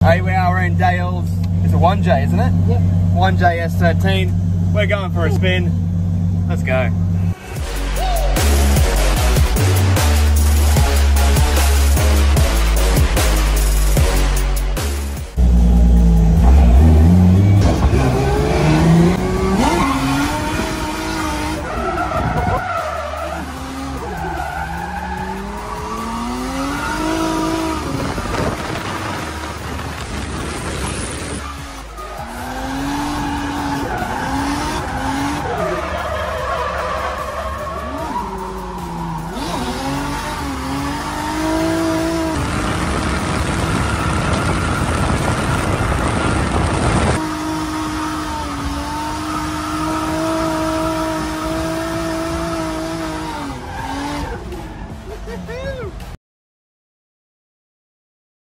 Hey, we are in Dale's. It's a 1J, isn't it? Yep. 1J S13. We're going for a spin. Let's go.